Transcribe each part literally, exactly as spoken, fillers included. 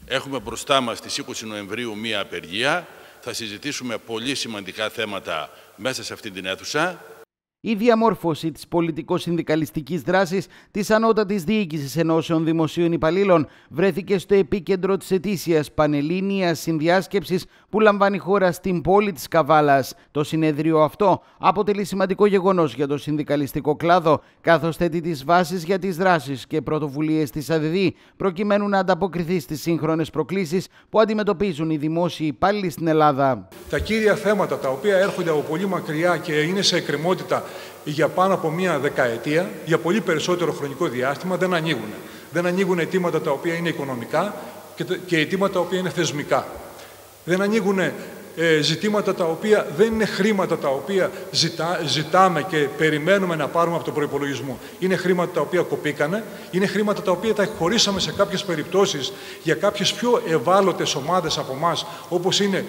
Έχουμε μπροστά μας στις είκοσι Νοεμβρίου μία απεργία. Θα συζητήσουμε πολύ σημαντικά θέματα μέσα σε αυτή την αίθουσα. Η διαμόρφωση της πολιτικο-συνδικαλιστικής δράσης της Ανώτατης Διοίκησης Ενώσεων Δημοσίων Υπαλλήλων βρέθηκε στο επίκεντρο της ετήσιας πανελλήνιας συνδιάσκεψης που λαμβάνει χώρα στην πόλη της Καβάλας. Το συνέδριο αυτό αποτελεί σημαντικό γεγονός για το συνδικαλιστικό κλάδο, καθώς θέτει τις βάσεις για τις δράσεις και πρωτοβουλίες της ΑΔΔ, προκειμένου να ανταποκριθεί στις σύγχρονες προκλήσεις που αντιμετωπίζουν οι δημόσιοι υπάλληλοι στην Ελλάδα. Τα κύρια θέματα τα οποία έρχονται από πολύ μακριά και είναι σε εκκρεμότητα για πάνω από μία δεκαετία, για πολύ περισσότερο χρονικό διάστημα, δεν ανοίγουν. Δεν ανοίγουν αιτήματα τα οποία είναι οικονομικά και αιτήματα τα οποία είναι θεσμικά. Δεν ανοίγουν ε, ζητήματα τα οποία δεν είναι χρήματα τα οποία ζητά, ζητάμε και περιμένουμε να πάρουμε από τον προϋπολογισμό. Είναι χρήματα τα οποία κοπήκανε, είναι χρήματα τα οποία τα χωρίσαμε σε κάποιες περιπτώσεις για κάποιες πιο ευάλωτες ομάδες από εμάς, όπως είναι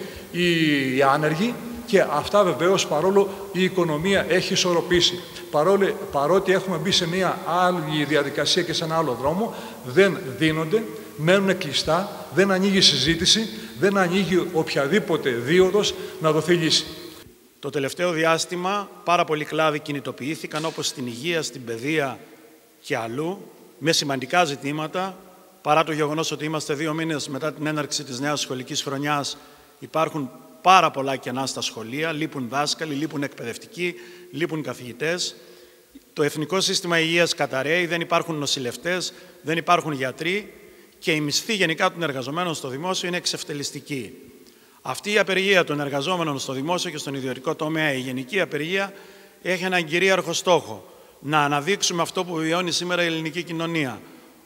οι άνεργοι. Και αυτά βεβαίως, παρόλο η οικονομία έχει ισορροπήσει, παρόλο, παρότι έχουμε μπει σε μια άλλη διαδικασία και σε ένα άλλο δρόμο, δεν δίνονται, μένουν κλειστά, δεν ανοίγει συζήτηση, δεν ανοίγει οποιαδήποτε δίωδος να δοθεί λύση. Το τελευταίο διάστημα πάρα πολλοί κλάδοι κινητοποιήθηκαν, όπως στην υγεία, στην παιδεία και αλλού, με σημαντικά ζητήματα. Παρά το γεγονός ότι είμαστε δύο μήνες μετά την έναρξη της νέας σχολικής χρονιάς, υπάρχουν πάρα πολλά κενά στα σχολεία, λείπουν δάσκαλοι, λείπουν εκπαιδευτικοί, λείπουν καθηγητές. Το Εθνικό Σύστημα Υγείας καταρρέει, δεν υπάρχουν νοσηλευτές, δεν υπάρχουν γιατροί και η μισθή γενικά των εργαζομένων στο δημόσιο είναι εξευτελιστική. Αυτή η απεργία των εργαζόμενων στο δημόσιο και στον ιδιωτικό τομέα, η γενική απεργία, έχει έναν κυρίαρχο στόχο: να αναδείξουμε αυτό που βιώνει σήμερα η ελληνική κοινωνία,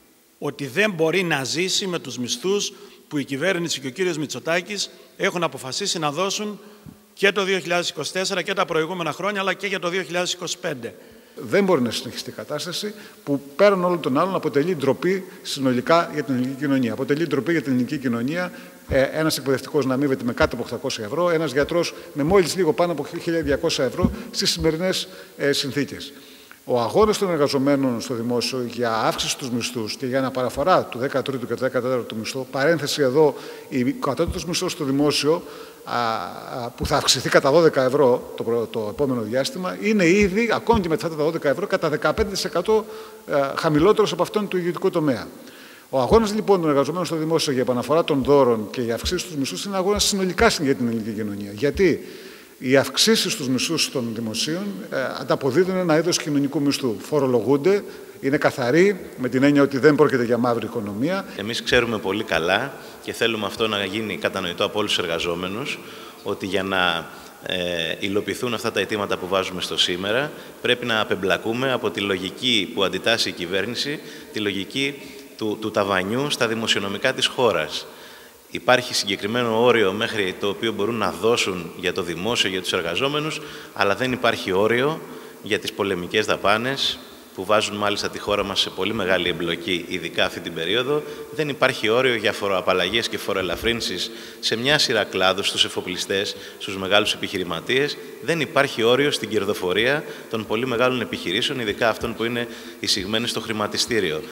ότι δεν μπορεί να ζήσει με τους μισθούς που η κυβέρνηση και ο κύριος Μητσοτάκης έχουν αποφασίσει να δώσουν και το δύο χιλιάδες είκοσι τέσσερα και τα προηγούμενα χρόνια, αλλά και για το δύο χιλιάδες είκοσι πέντε. Δεν μπορεί να συνεχιστεί η κατάσταση που πέραν όλων των άλλων αποτελεί ντροπή συνολικά για την ελληνική κοινωνία. Αποτελεί ντροπή για την ελληνική κοινωνία ε, ένας εκπαιδευτικός να αμείβεται με κάτω από οκτακόσια ευρώ, ένας γιατρός με μόλις λίγο πάνω από χίλια διακόσια ευρώ στις σημερινές ε, συνθήκες. Ο αγώνας των εργαζομένων στο δημόσιο για αύξηση στους μισθούς και για αναπαραφορά του δέκατου τρίτου και του δέκατου τέταρτου μισθού, παρένθεση εδώ, η κατώτατος μισθός στο δημόσιο, α, α, που θα αυξηθεί κατά δώδεκα ευρώ το, το επόμενο διάστημα, είναι ήδη, ακόμη και μετά τα δώδεκα ευρώ, κατά δεκαπέντε τοις εκατό χαμηλότερος από αυτόν του ιδιωτικού τομέα. Ο αγώνας λοιπόν των εργαζομένων στο δημόσιο για επαναφορά των δώρων και για αυξήσεις στους μισθούς είναι αγώνας συνολικά για την ελληνική κοινωνία. Γιατί οι αυξήσεις στους μισθούς των δημοσίων ε, ανταποδίδουν ένα είδος κοινωνικού μισθού. Φορολογούνται, είναι καθαροί, με την έννοια ότι δεν πρόκειται για μαύρη οικονομία. Εμείς ξέρουμε πολύ καλά και θέλουμε αυτό να γίνει κατανοητό από όλους τους εργαζόμενους, ότι για να ε, υλοποιηθούν αυτά τα αιτήματα που βάζουμε στο σήμερα, πρέπει να απεμπλακούμε από τη λογική που αντιτάσσει η κυβέρνηση, τη λογική του, του ταβανιού στα δημοσιονομικά της χώρας. Υπάρχει συγκεκριμένο όριο μέχρι το οποίο μπορούν να δώσουν για το δημόσιο, για τους εργαζόμενους, αλλά δεν υπάρχει όριο για τις πολεμικές δαπάνες που βάζουν μάλιστα τη χώρα μας σε πολύ μεγάλη εμπλοκή, ειδικά αυτή την περίοδο. Δεν υπάρχει όριο για φοροαπαλλαγές και φοροελαφρύνσεις σε μια σειρά κλάδους, στους εφοπλιστές, στους μεγάλους επιχειρηματίες. Δεν υπάρχει όριο στην κερδοφορία των πολύ μεγάλων επιχειρήσεων, ειδικά αυτών που είναι εισηγμένοι στο χρηματιστήριο.